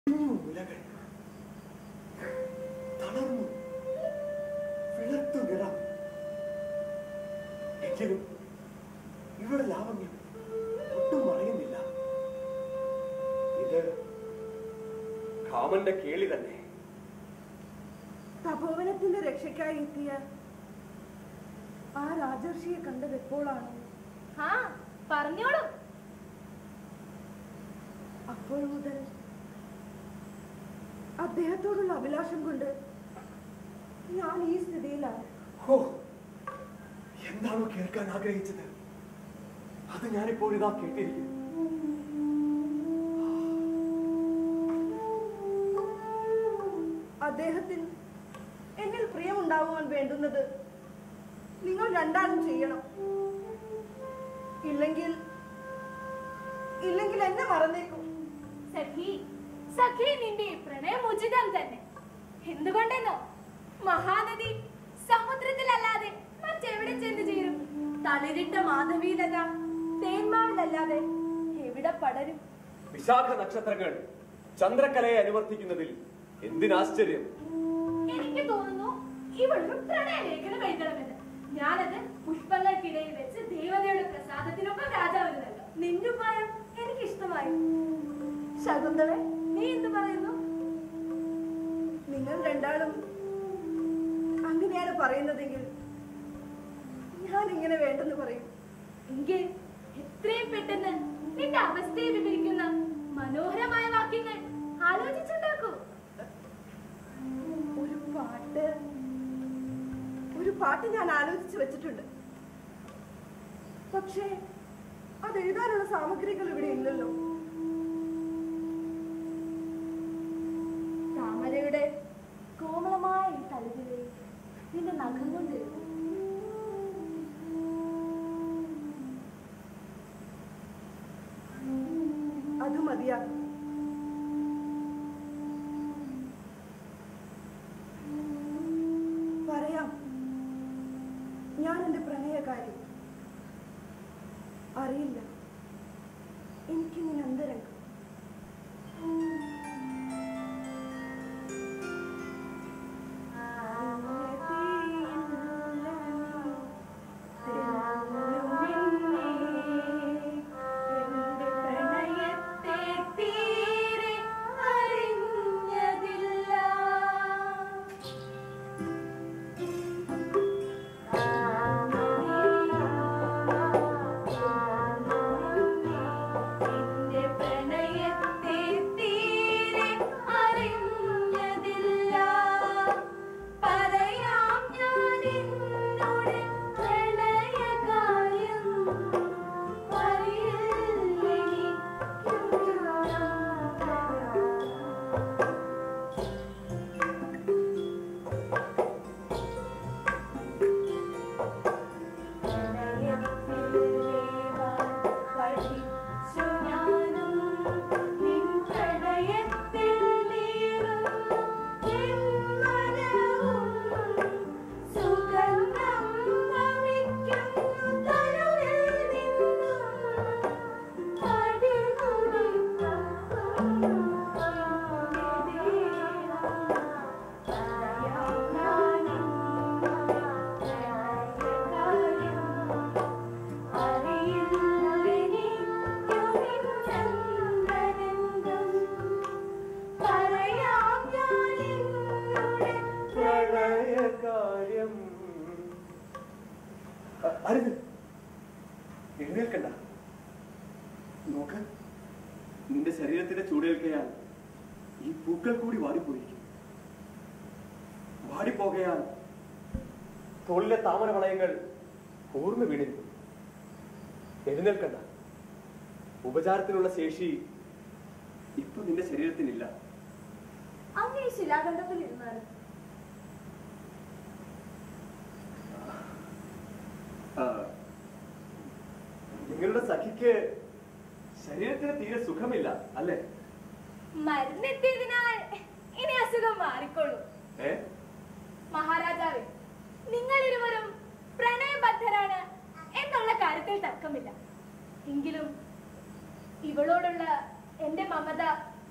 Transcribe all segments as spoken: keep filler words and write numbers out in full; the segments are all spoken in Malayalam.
തളർന്നു വിളർത്തു നിറം. എങ്കിലും ഇവരുടെ ലാവണ്യം ഒട്ടും മറയുന്നില്ല. ഇത് കാമന്റെ കേളി തന്നെ. തപോവനത്തിന്റെ രക്ഷയ്ക്കായി എത്തിയ ആ രാജർഷിയെ കണ്ടത് എപ്പോഴാണ്? ആ പറഞ്ഞോളൂ. അപ്പോൾ മുതൽ അദ്ദേഹത്തോടുള്ള അഭിലാഷം കൊണ്ട് ഞാൻ ഈ സ്ഥിതിയിലാണ്. ഓ, എന്താണോ കേൾക്കാൻ ആഗ്രഹിച്ചത് അത് ഞാനിപ്പോൾ ഇതാ കേട്ടിരിക്കുന്നു. അദ്ദേഹത്തിന് എന്നിൽ പ്രിയമുണ്ടാകുവാൻ വേണ്ടുന്നത് നിങ്ങൾ രണ്ടാളും ചെയ്യണം. ഇല്ലെങ്കിൽ ഇല്ലെങ്കിൽ എന്നെ മറന്നേക്കും. സഖി സഖി നിന്റെ പ്രണയം ഉചിതം തന്നെ. എന്തുകൊണ്ടെന്നോ, മഹാനദി സമുദ്രത്തിലല്ലാതെ മറ്റെവിടെ ചെന്ന് ചേരും? തളിരിട്ട മാധവീലത തേന്മാവിലല്ലാതെ എവിടെ പടരും? വിശാഖ നക്ഷത്രങ്ങൾ ചന്ദ്രകലയെ അനുവർത്തിക്കുന്നതിൽ എന്തിനാശ്ചര്യം? എനിക്ക് തോന്നുന്നു ഇവളൊരു പ്രണയലേഖനം എഴുതണമെന്ന്. ഞാനത് പുഷ്പങ്ങൾക്കിടയിൽ വെച്ച് ദേവതയുടെ പ്രസാദത്തിനൊപ്പം രാജാവിന് നൽകാം. നിന്നുപായം എനിക്ക് ഇഷ്ടമായി. ശകുന്തളെ, നീ എന്ത് പറയുന്നു? നിങ്ങൾ രണ്ടാളും അങ്ങനെയാണ് പറയുന്നതെങ്കിൽ ഞാൻ ഇങ്ങനെ വേണ്ടെന്ന് പറയും. എങ്കിൽ എത്രയും പെട്ടെന്ന് നിന്റെ അവസ്ഥയെ വിവരിക്കുന്ന മനോഹരമായ വാക്യങ്ങൾ ആലോചിച്ചുണ്ടാക്കൂ. ഒരു പാട്ട് ഒരു പാട്ട് ഞാൻ ആലോചിച്ചു വെച്ചിട്ടുണ്ട്. പക്ഷേ അത് എഴുതാനുള്ള സാമഗ്രികൾ ഇവിടെ ഇല്ലല്ലോ. താമരയുടെ കോമളമായ ഈ തലത്തിലെ നിന്റെ നഖം കൊണ്ട് അത് മതിയാകും. പറയാം ഞാൻ എന്റെ പ്രണയകാര്യം. അറിയില്ല എനിക്കിങ്ങനെ അന്തരംഗം. എഴുന്നേൽക്കണ്ട. നോക്ക്, നിന്റെ ശരീരത്തിന്റെ ചൂടേൽക്കയാൽ ഈ പൂക്കൾ കൂടി വാടിപ്പോയിരിക്കും. വാടിപ്പോകയാൽ തോളിലെ താമര വളയങ്ങൾ കൂർന്നു വീണിരിക്കും. എഴുന്നേൽക്കണ്ട. ഉപചാരത്തിനുള്ള ശേഷി ഇപ്പൊ നിന്റെ ശരീരത്തിനില്ല. അങ്ങ് ഈ ശിലാഖണ്ഡത്തിൽ ഇരുന്നാലും നിങ്ങളുടെ സഖിക്ക് ശരീരത്തിന് തീരെ സുഖമില്ല അല്ലേ? മരുന്നെത്തിയതിനാൽ ഇനി അസുഖം മാറിക്കൊള്ളൂ. ഏ മഹാരാജാവേ, നിങ്ങൾ ഇരുവരും പ്രണയബദ്ധരാണ് എന്നുള്ള കാര്യത്തിൽ തർക്കമില്ല. എങ്കിലും ഇവളോടുള്ള എന്റെ മമത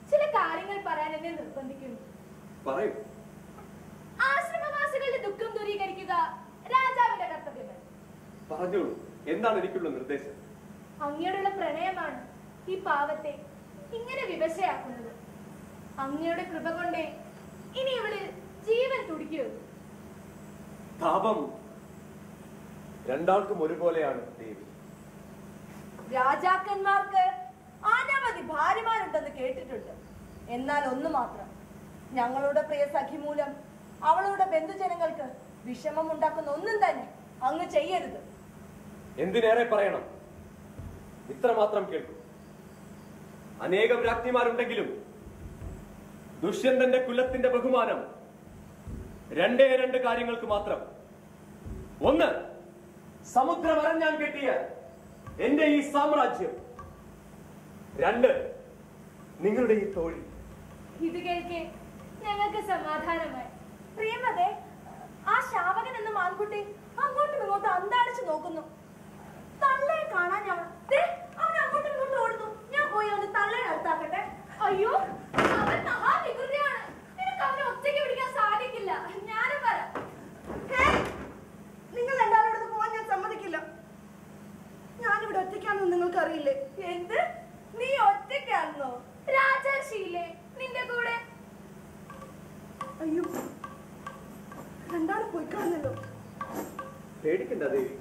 ചില കാര്യങ്ങൾ പറയാൻ എന്നെ നിർബന്ധിക്കുന്നു. പറയൂ. ആശ്രമവാസികളുടെ ദുഃഖം ദൂരീകരിക്കുക രാജാവിന്റെ കർത്തവ്യമല്ല. പറഞ്ഞോളൂ, എന്താണ് എനിക്കുള്ള നിർദ്ദേശം? അങ്ങയോടുള്ള പ്രണയമാണ് ഈ പാവത്തെ ഇങ്ങനെ വിവശയാക്കുന്നത്. അങ്ങയുടെ കൃപ കൊണ്ടേ ഇനി ഇവള് ജീവൻ തുടിക്കൂ. താപം രണ്ടാൾക്കും ഒരുപോലെയാണ് ദേവി. രാജാക്കന്മാർക്ക് അനവധി ഭാര്യമാരുണ്ടെന്ന് കേട്ടിട്ടുണ്ട്. എന്നാൽ ഒന്ന് മാത്രം, ഞങ്ങളുടെ പ്രിയ സഖി മൂലം അവളുടെ ബന്ധുജനങ്ങൾക്ക് വിഷമം ഉണ്ടാക്കുന്ന ഒന്നും തന്നെ അങ്ങ് ചെയ്യരുത്. എന്തിനേറെ പറയണം, ഇത്രമാത്രം കേൾക്കും. അനേകം രാജ്ഞിമാരുണ്ടെങ്കിലും ദുഷ്യന്തന്റെ കുലത്തിന്റെ ബഹുമാനം രണ്ടേ രണ്ട് കാര്യങ്ങൾക്ക് മാത്രം. ഒന്ന്, സമുദ്രമറഞ്ഞാൻ കെട്ടിയ എന്റെ ഈ സാമ്രാജ്യം. രണ്ട്, നിങ്ങളുടെ ഈ തോഴി. ഇത് കേൾക്കെ ഞങ്ങൾക്ക് സമാധാനമായി. പ്രിയമതെ, ആ ശാവകൻ എന്ന മാൻകുട്ടി അങ്ങോട്ടും ഇങ്ങോട്ടും അന്താളിച്ചു നോക്കുന്നു. തള്ളയെ കാണാൻ ഞാൻ അവൻ അങ്ങോട്ടും ഇങ്ങോട്ടും ഓടുന്നു. ഞാൻ പോയി ഒന്ന് തള്ളയെ അടുത്താക്കട്ടെ. അയ്യോ, അവൻ മഹാവികൃതിയാണ്. നിനക്ക് അവനെ ഒറ്റയ്ക്ക് പിടിക്കാൻ സാധിക്കില്ല. ഞാനും വരാം. നിങ്ങൾ രണ്ടാളോട് പോവാൻ ഞാൻ സമ്മതിക്കില്ല. ഞാനിവിടെ ഒറ്റയ്ക്കാണെന്ന് നിങ്ങൾക്ക് അറിയില്ലേ? എന്ത്, നീ ഒറ്റയ്ക്കാണെന്നോ? രാജർഷിയില്ലേ നിന്റെ കൂടെ? അയ്യോ, രണ്ടാളും പോയി കാണുന്നല്ലോ. പേടിക്കണ്ട ദേവി,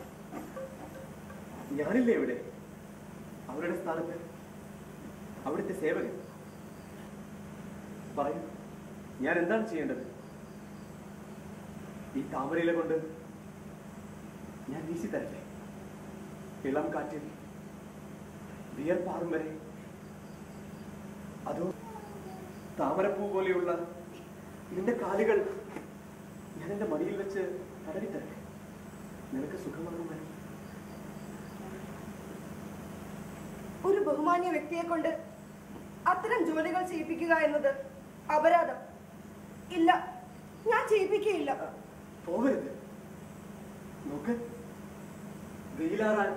ഞാനില്ലേ ഇവിടെ, അവരുടെ സ്ഥാനത്ത് അവിടുത്തെ സേവകൻ. പറയൂ, ഞാൻ എന്താണ് ചെയ്യേണ്ടത്? ഈ താമരയില കൊണ്ട് ഞാൻ വീശി തരട്ടെ? ഇളം കാറ്റിൽ വിയർപ്പാറും വരെ? അതോ താമരപ്പൂ പോലെയുള്ള നിന്റെ കാലുകൾ ഞാൻ എന്റെ മടിയിൽ വെച്ച് തടവിത്തരട്ടെ? നിനക്ക് സുഖമാകും വരെ? ഒരു ബഹുമാന്യ വ്യക്തിയെ കൊണ്ട് അത്തരം ജോലികൾ ചെയ്യിപ്പിക്കുക എന്നത് അപരാധം. ഇല്ല, ഞാൻ ചെയ്യിപ്പിക്കുകയില്ല. പോകരുത്. നോക്ക്, വെയിലാറാൻ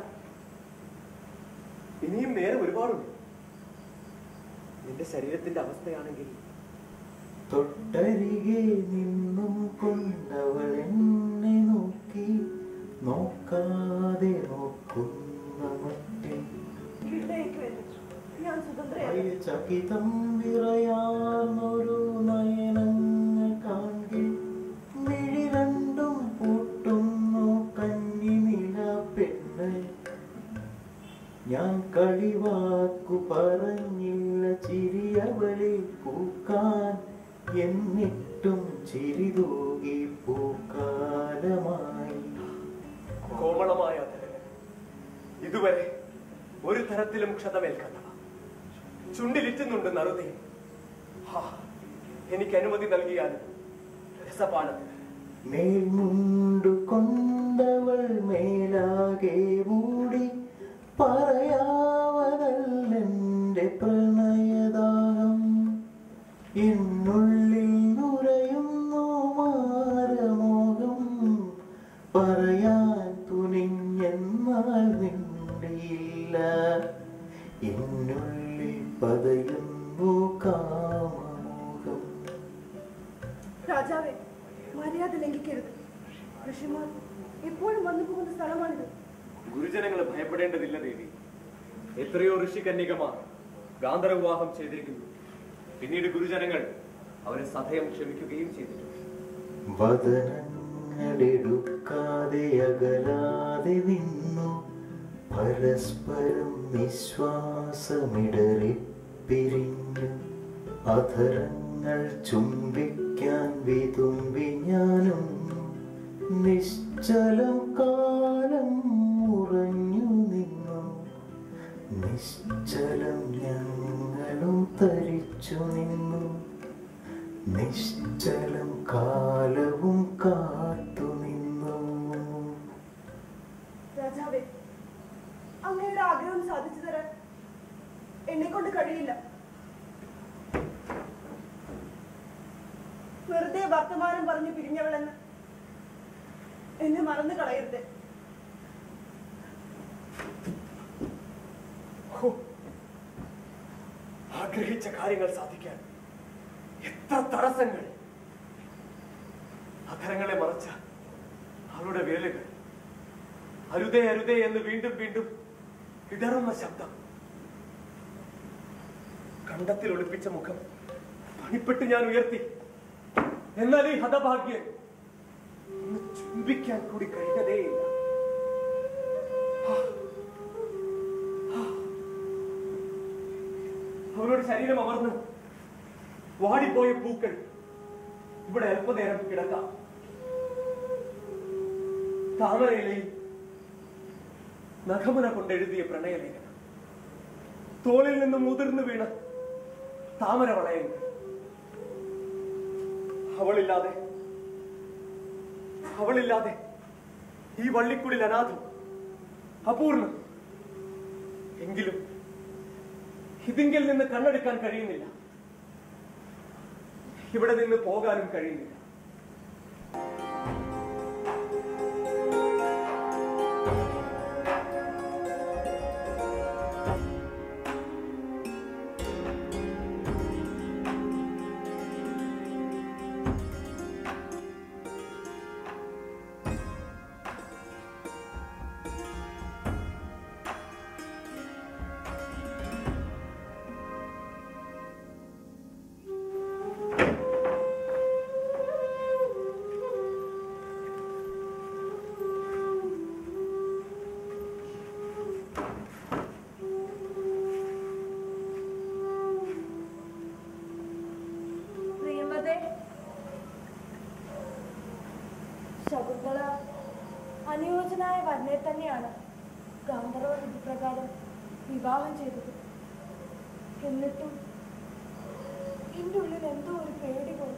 ഇനിയും നേരം ഒരുപാടുണ്ട്. നിന്റെ ശരീരത്തിന്റെ അവസ്ഥയാണെങ്കിൽ തൊട്ടരികെ നിന്നും കൊണ്ടവൾ എന്നെ നോക്കി നോക്കാതെ നോക്കുന്ന മട്ടിൽ ഞാൻ ചകിതം വിറയാർന്നൊരു നയനങ്ങൾ കാണെ മിഴി രണ്ടും പൂട്ടുന്നു കന്നി നില പെണ്ണ്. ഞാൻ കളിവാക്കു പറഞ്ഞില്ല ചിരിയവളെ പൂക്കാൻ, എന്നിട്ടും ചിരി തൂകി പൂക്കാലമായി. കോമളമായ ഇതുവരെ ഒരു തരത്തിലും ക്ഷതമേൽക്കാത്തവ ചുണ്ടിലിറ്റുന്നുണ്ട് നറുതേ. എനിക്ക് അനുമതി നൽകിയാൽ രസപാനത്തിന്. മേൽമുണ്ടു കൊണ്ടവൾ മേലാകെ മൂടി പറയാവതല്ലെന്റെ പ്രണയദാഹം. എന്നുള്ളിൽ നുരയുന്നു മാരമോഹം, പറയാൻ തുനിഞ്ഞെന്നാൽ മിണ്ടിയില്ല. എന്നുള്ളിൽ പതയുന്നു കാമമോഹം. രാജാവേ, മര്യാദ ലംഘിക്കരുത്. ഋഷിമാർ എപ്പോഴും വന്നു പോകുന്ന സ്ഥലമാണിത്. ഗുരുജനങ്ങളെ ഭയപ്പെടേണ്ടതില്ല ദേവി. എത്രയോ ഋഷികന്യകമാർ ഗാന്ധർവ വിവാഹം ചെയ്തിരിക്കുന്നു. പിന്നീട് ഗുരുജനങ്ങൾ അവരെ സദയം ക്ഷമിക്കുകയും ചെയ്തിട്ടുണ്ട്. വദനങ്ങളെടുക്കാതെ അകലാതെ നിന്നു പരസ്പരം നിശ്വാസമിടറി പിരിഞ്ഞു. അധരങ്ങൾ ചുംബിക്കാൻ വിതുമ്പി ഞാനും നിശ്ചലം കാലം ഉറഞ്ഞു നിന്നു. നിശ്ചലം ഞങ്ങളും തരിച്ചു നിന്നു. നിശ്ചലം കാലവും കാത്തു നിന്നു. രാജാവേ, അങ്ങയുടെ ആഗ്രഹം സാധിച്ചു തരാൻ എന്നെ കൊണ്ട് കഴിയില്ല. വെറുതെ വർത്തമാനം പറഞ്ഞു പിരിഞ്ഞവളെന്ന് എന്നെ മറന്നു കളയരുത്. ആ ആഗ്രഹിച്ച കാര്യങ്ങൾ സാധിക്കാൻ എത്ര തടസ്സങ്ങൾ. അധരങ്ങളെ മറച്ച അവളുടെ വിരലുകൾ, അരുതേ അരുതേ എന്ന് വീണ്ടും വീണ്ടും ഇടറുന്ന ശബ്ദം, കണ്ടത്തിൽ ഒളിപ്പിച്ച മുഖം പണിപ്പെട്ട് ഞാൻ ഉയർത്തി. എന്നാൽ ഈ ഹതഭാഗ്യം ഒന്ന് ചുംബിക്കാൻ കൂടി കഴിഞ്ഞതേയില്ല. അവളുടെ ശരീരം അമർന്ന് വാടിപ്പോയ പൂക്കൾ ഇവിടെ അല്പനേരം കിടക്കാം. താമരയിലയിൽ നഖമുന കൊണ്ടെഴുതിയ പ്രണയലേഖനം, തോളിൽ നിന്നും മുതിർന്നു വീണ താമര വളയങ്ങൾ. അവളില്ലാതെ അവളില്ലാതെ ഈ വള്ളിക്കുടിൽ അനാഥം, അപൂർണം. എങ്കിലും ഇതിങ്കിൽ നിന്ന് കണ്ണെടുക്കാൻ കഴിയുന്നില്ല, ഇവിടെ നിന്ന് പോകാനും കഴിയുന്നില്ല. ശകുന്തള അനുയോജ്യനായ വരനെ തന്നെയാണ് ഗാന്ധർവ വിധിപ്രകാരം വിവാഹം ചെയ്തത്. എന്നിട്ടും എന്റെ ഉള്ളിൽ എന്തോ ഒരു പേടി പോയി.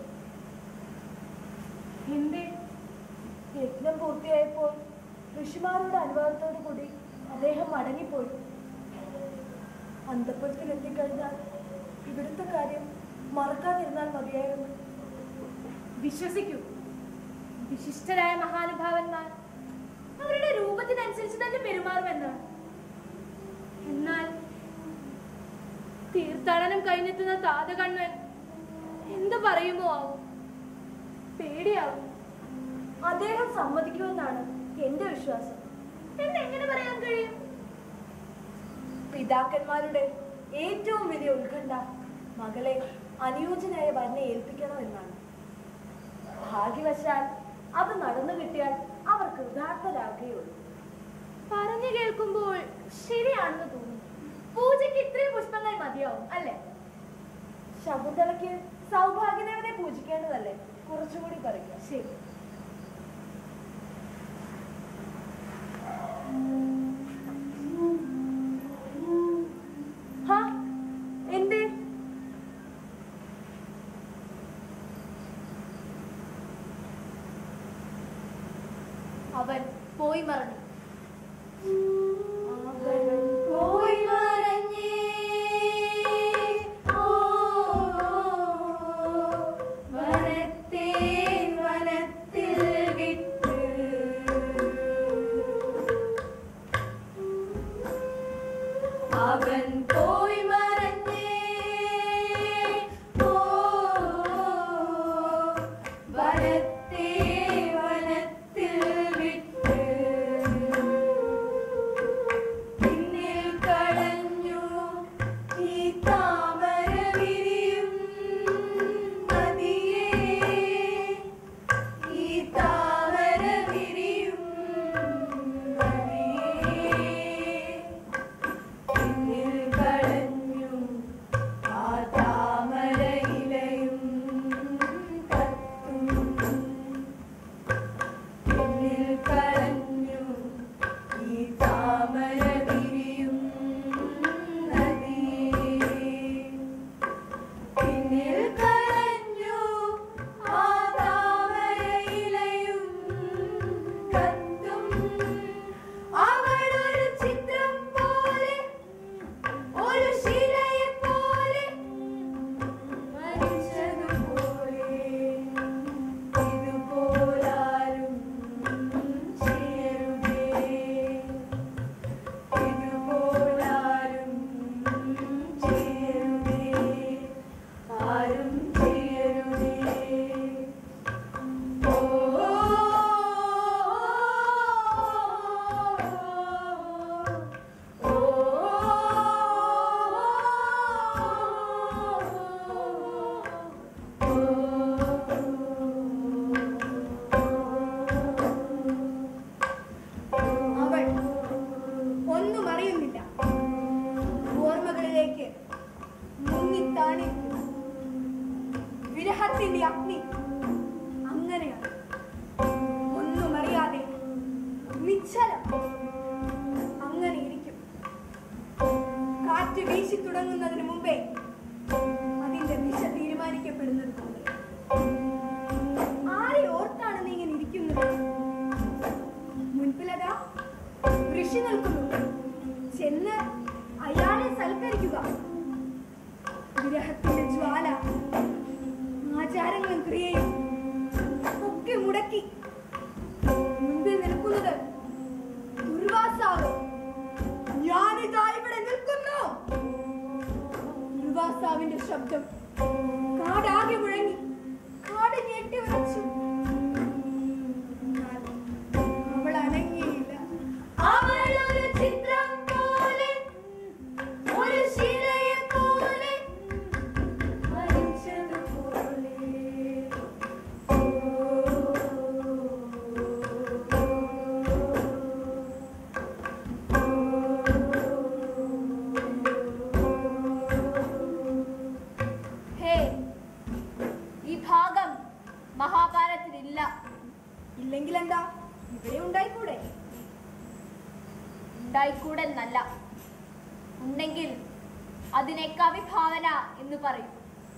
എന്റെ യജ്ഞം പൂർത്തിയായപ്പോൾ ഋഷിമാരുടെ അനുവാദത്തോടു കൂടി അദ്ദേഹം മടങ്ങിപ്പോയി. അന്തഃപുരത്തിൽ എത്തിക്കഴിഞ്ഞാൽ ഇവിടുത്തെ കാര്യം മറക്കാതിരുന്നാൽ മതിയായിരുന്നു. വിശ്വസിക്കൂ, വിശിഷ്ടരായ മഹാനുഭാവന്മാർ അവരുടെ രൂപത്തിനനുസരിച്ച് തന്നെ പെരുമാറുമെന്നാണ്. എന്നാൽ തീർത്ഥാടനം കഴിഞ്ഞെത്തുന്ന താതകണ്ണൻ എന്ത് പറയുമോ ആവും, പേടിയാവും. അദ്ദേഹം സമ്മതിക്കുമെന്നാണ് എന്റെ വിശ്വാസം. എന്നെങ്ങനെ പറയാൻ കഴിയും? പിതാക്കന്മാരുടെ ഏറ്റവും വലിയ ഉത്കണ്ഠ മകളെ അനുയോജ്യനായ വരനെ ഏൽപ്പിക്കണമെന്നാണ്. ഭാഗ്യവശാൽ അത് നടന്നു കിട്ടിയാൽ അവർ കൃതാർത്ഥരാകുകയുള്ളൂ. പറഞ്ഞു കേൾക്കുമ്പോൾ ശരിയാണെന്ന് തോന്നുന്നു. പൂജയ്ക്ക് ഇത്രയും പുഷ്പങ്ങൾ മതിയാവും അല്ലേ? ശകുന്തളയ്ക്ക് സൗഭാഗ്യദേവനെ പൂജിക്കേണ്ടതല്ലേ? കുറച്ചുകൂടി പറയുക. ശരി. എന്തേ? അവൻ പോയി മറഞ്ഞു. അവൻ പോയി മറഞ്ഞേ, ഓ വനത്തെ വനത്തിൽ വിട്ട് അവൻ പോയി മറഞ്ഞേ, ഓ വനത്തെ വനത്തിൽ വിട്ട് വിരഹത്തിന്റെ അഗ്നി അങ്ങനെയാണ്. ഒന്നും അറിയാതെ നിശ്ചലം അങ്ങനെ ഇരിക്കും. കാറ്റ് വീശി തുടങ്ങുന്നതിന് മുമ്പേ അതിന്റെ ദിശ തീരുമാനിക്കപ്പെടുന്നത് പോലെ. ആരെ ഓർത്താണ് നീ ഇങ്ങനെ ഇരിക്കുന്നത്? മുൻപിലതാ ഋഷി നിൽക്കുന്നു. ചെന്ന് അയാളെ സൽക്കരിക്കുക. വിരഹത്തിന്റെ ജ്വാല ആചാരങ്ങളും ക്രിയയും ഒക്കെ മുടക്കി മുൻപിൽ നിൽക്കുന്നത് ദുർവാസാവ്. ഞാനിതാ ഇവിടെ നിൽക്കുന്നു. ദുർവാസാവിന്റെ ശബ്ദം കാടാകെ മുഴങ്ങി. കാട് ഞെട്ടി വിറച്ചു. അവൾ അനങ്ങിയില്ല. അവളൊരു ചിത്രം പോലെ, ഒരു ശിലയെ പോലെ, മരിച്ചതുപോലെ. ഹേ, ഈ ഭാഗം മഹാഭാരതത്തിലില്ല. ഇല്ലെങ്കിൽ എന്താ, ഇവിടെ ഉണ്ടായിക്കൂടെ? ഉണ്ടായിക്കൂടെ എന്നല്ല, ഉണ്ടെങ്കിൽ അതിനെ കവിഭാവന എന്ന് പറയും.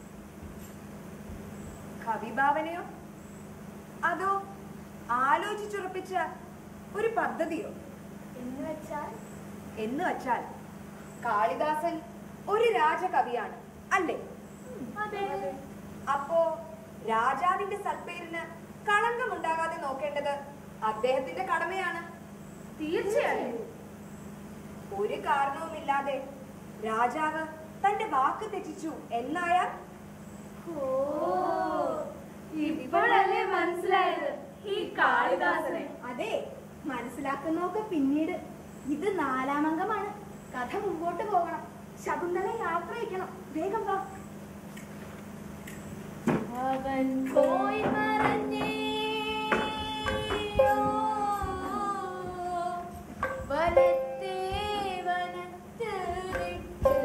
കവിഭാവനയോ അതോ ആലോചിച്ചുറപ്പിച്ച ഒരു പദ്ധതിയോ? എന്ന് വെച്ചാൽ എന്ന് വച്ചാൽ കാളിദാസൻ ഒരു രാജകവിയാണ് അല്ലേ? അതെ. അപ്പോ രാജാവിന്റെ സൽപ്പേരിന് കളങ്കമുണ്ടാകാതെ നോക്കേണ്ടത് അദ്ദേഹത്തിന്റെ കടമയാണ്. തീർച്ചയായും. ഒരു കാരണവുമില്ലാതെ രാജാവ് തന്റെ വാക്ക് തെറ്റിച്ചു എന്നായാൽ ഓ, ഇപ്പോഴല്ലേ മനസ്സിലായത് ഈ കാളിദാസനെ. അതെ, മനസ്സിലാക്കുന്നൊക്കെ പിന്നീട്. ഇത് നാലാമംഗമാണ്. കഥ മുമ്പോട്ട് പോകണം. ശകുന്തള യാത്ര അയക്കണം. വേഗം വാ. അവൻ പോയി മറഞ്ഞേ വനത്തെ വനത്ത് വിട്ട്.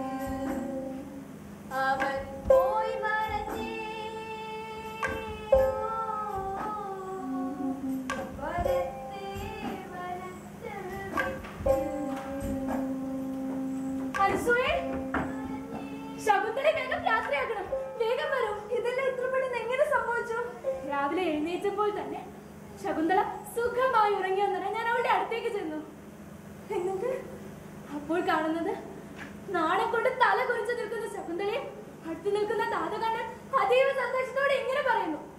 അവൻ പോയി മറഞ്ഞേ വനത്തെ വനത്ത് വിട്ട്. അനുസൂയേ, ശകുന്തളെ വേഗം യാത്രയാക്കണം. വേഗം വരൂ. ഇതെല്ലാം ഇത്ര പെട്ടെന്ന് എങ്ങനെ സംഭവിച്ചു? രാവിലെ എഴുന്നേറ്റപ്പോൾ തന്നെ ശകുന്തള സുഖമായി ഉറങ്ങിയെന്നറിയാൻ ഞാൻ അവളുടെ അടുത്തേക്ക് ചെന്നു. എന്നിട്ട് അപ്പോൾ കാണുന്നത് നാണം കൊണ്ട് തല കുറിച്ച് നിൽക്കുന്ന ശകുന്തളയെ അടുത്ത് നിൽക്കുന്ന താത കണ്ട് അതീവ സന്തോഷത്തോടെ ഇങ്ങനെ പറയുന്നു: